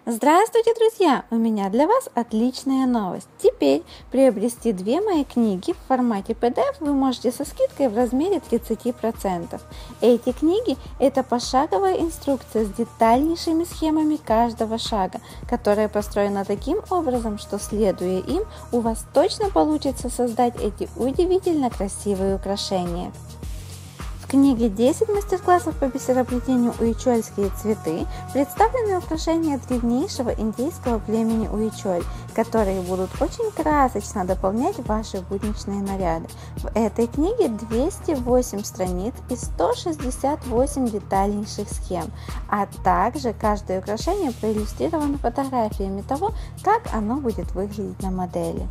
Здравствуйте, друзья! У меня для вас отличная новость. Теперь приобрести две мои книги в формате PDF вы можете со скидкой в размере 30%. Эти книги – это пошаговая инструкция с детальнейшими схемами каждого шага, которая построена таким образом, что, следуя им, у вас точно получится создать эти удивительно красивые украшения. В книге 10 мастер-классов по бисероплетению уичольские цветы представлены украшения древнейшего индейского племени уичоль, которые будут очень красочно дополнять ваши будничные наряды. В этой книге 208 страниц и 168 детальнейших схем, а также каждое украшение проиллюстрировано фотографиями того, как оно будет выглядеть на модели.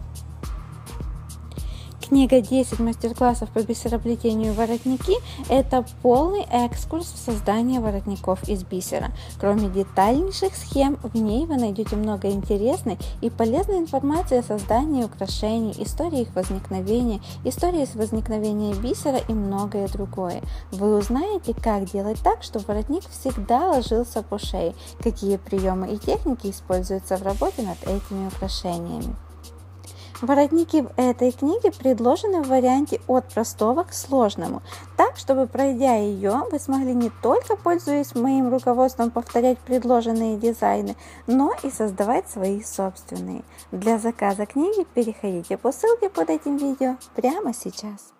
Книга 10 мастер-классов по бисероплетению воротники – это полный экскурс в создание воротников из бисера. Кроме детальнейших схем, в ней вы найдете много интересной и полезной информации о создании украшений, истории их возникновения, истории возникновения бисера и многое другое. Вы узнаете, как делать так, чтобы воротник всегда ложился по шее, какие приемы и техники используются в работе над этими украшениями. Воротники в этой книге предложены в варианте от простого к сложному, так, чтобы, пройдя ее, вы смогли не только, пользуясь моим руководством, повторять предложенные дизайны, но и создавать свои собственные. Для заказа книги переходите по ссылке под этим видео прямо сейчас.